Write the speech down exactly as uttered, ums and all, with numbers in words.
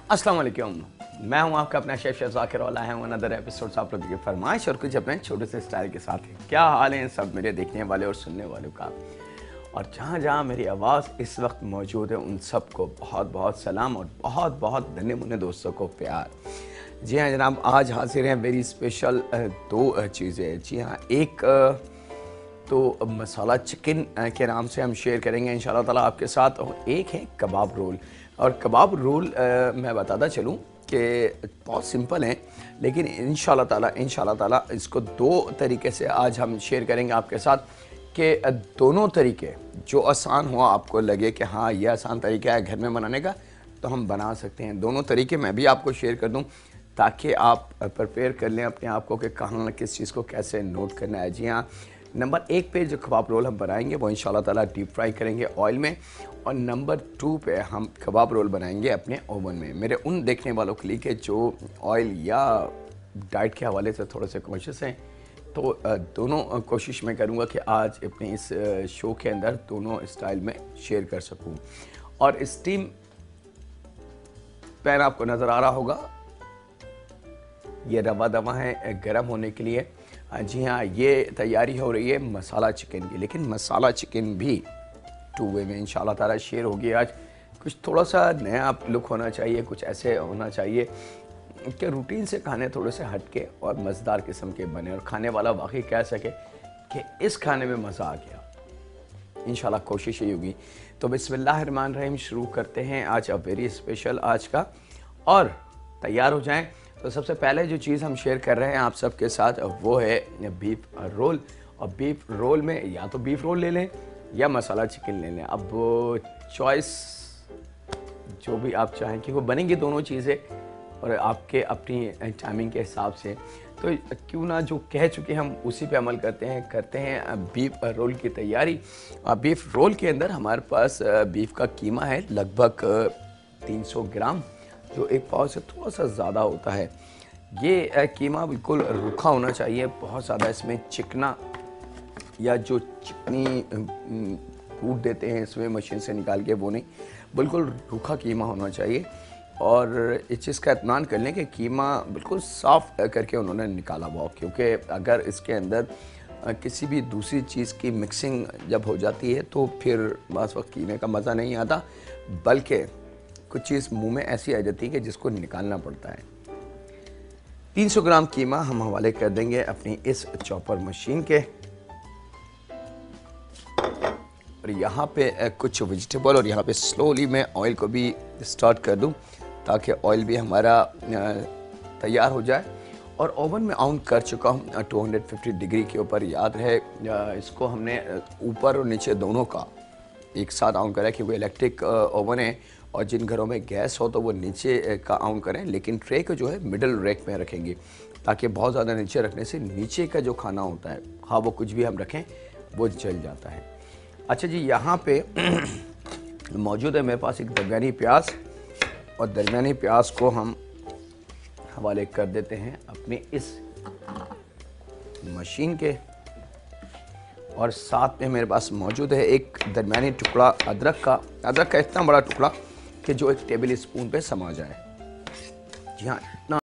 अस्सलाम वालेकुम, मैं हूं आपका अपना शेफ शेफ ज़ाकिर और लाया हूं अनदर एपिसोड आप लोगों की फरमाइश और कुछ अपने छोटे से स्टाइल के साथ है। क्या हाल है सब मेरे देखने वाले और सुनने वालों का, और जहां जहां मेरी आवाज़ इस वक्त मौजूद है उन सबको बहुत बहुत सलाम और बहुत बहुत धन्य मुन्ने दोस्तों को प्यार। जी हाँ जनाब, आज हाजिर हैं वेरी स्पेशल दो चीज़ें। जी हाँ, एक तो मसाला चिकन के नाम से हम शेयर करेंगे इंशाल्लाह ताला आपके साथ, और एक है कबाब रोल। और कबाब रोल आ, मैं बताता चलूँ कि बहुत सिंपल हैं, लेकिन इंशाल्लाह ताला इंशाल्लाह ताला इसको दो तरीके से आज हम शेयर करेंगे आपके साथ कि दोनों तरीके जो आसान हुआ आपको लगे कि हाँ ये आसान तरीका है घर में बनाने का, तो हम बना सकते हैं। दोनों तरीके मैं भी आपको शेयर कर दूँ ताकि आप प्रिपेयर कर लें अपने आप को कि कहाँ किस चीज़ को कैसे नोट करना है। जी हाँ, नंबर एक पे जो कबाब रोल हम बनाएंगे वो इंशाल्लाह ताला डीप फ्राई करेंगे ऑयल में, और नंबर टू पे हम कबाब रोल बनाएंगे अपने ओवन में। मेरे उन देखने वालों के लिए कि जो ऑयल या डाइट के हवाले से थोड़े से कॉन्शियस हैं, तो दोनों कोशिश मैं करूँगा कि आज अपने इस शो के अंदर दोनों स्टाइल में शेयर कर सकूँ। और स्टीम पैन आपको नज़र आ रहा होगा, ये रवा दवा है गर्म होने के लिए। जी हाँ, ये तैयारी हो रही है मसाला चिकन की, लेकिन मसाला चिकन भी टू वे में इंशाल्लाह ताला शेयर होगी आज। कुछ थोड़ा सा नया लुक होना चाहिए, कुछ ऐसे होना चाहिए कि रूटीन से खाने थोड़े से हटके और मज़ेदार किस्म के बने और खाने वाला वाकई कह सके कि इस खाने में मज़ा आ गया। इंशाल्लाह कोशिश यही होगी। तो बिस्मिल्लाहिर्रहमानिर्रहीम शुरू करते हैं आज अब वेरी स्पेशल आज का, और तैयार हो जाएं। तो सबसे पहले जो चीज़ हम शेयर कर रहे हैं आप सबके साथ वो है बीफ रोल। और बीफ रोल में या तो बीफ रोल ले लें या मसाला चिकन ले लें, अब चॉइस जो भी आप चाहें, कि वो बनेंगी दोनों चीज़ें और आपके अपनी टाइमिंग के हिसाब से। तो क्यों ना जो कह चुके हम उसी पे अमल करते हैं करते हैं बीफ रोल की तैयारी। बीफ रोल के अंदर हमारे पास बीफ का कीमा है लगभग तीन सौ ग्राम, जो एक पाव से थोड़ा सा ज़्यादा होता है। ये कीमा बिल्कुल रूखा होना चाहिए, बहुत ज़्यादा इसमें चिकना या जो चिकनी कूट देते हैं इसमें मशीन से निकाल के, वो नहीं, बिल्कुल रूखा कीमा होना चाहिए। और इस चीज़ का इत्मीनान कर लें कि कीमा बिल्कुल साफ़ करके उन्होंने निकाला हुआ, क्योंकि अगर इसके अंदर किसी भी दूसरी चीज़ की मिक्सिंग जब हो जाती है तो फिर बस वक्त कीमे का मज़ा नहीं आता, बल्कि कुछ चीज़ मुंह में ऐसी आ जाती है कि जिसको निकालना पड़ता है। तीन सौ ग्राम कीमा हम हवाले कर देंगे अपनी इस चॉपर मशीन के, और यहाँ पे कुछ वेजिटेबल, और यहाँ पे स्लोली मैं ऑयल को भी स्टार्ट कर दूँ ताकि ऑयल भी हमारा तैयार हो जाए। और ओवन में ऑन कर चुका हूँ दो सौ पचास डिग्री के ऊपर। याद है इसको हमने ऊपर और नीचे दोनों का एक साथ ऑन करा, कि वो इलेक्ट्रिक ओवन है, और जिन घरों में गैस हो तो वो नीचे का ऑन करें, लेकिन ट्रे को जो है मिडल रैक में रखेंगे, ताकि बहुत ज़्यादा नीचे रखने से नीचे का जो खाना होता है, हाँ वो कुछ भी हम रखें वो जल जाता है। अच्छा जी, यहाँ पे मौजूद है मेरे पास एक दरमियानी प्याज, और दरमियानी प्याज को हम हवाले कर देते हैं अपने इस मशीन के, और साथ में मेरे पास मौजूद है एक दरमियानी टुकड़ा अदरक का। अदरक का इतना बड़ा टुकड़ा कि जो एक टेबल स्पून पे समा जाए। जी हाँ, इतना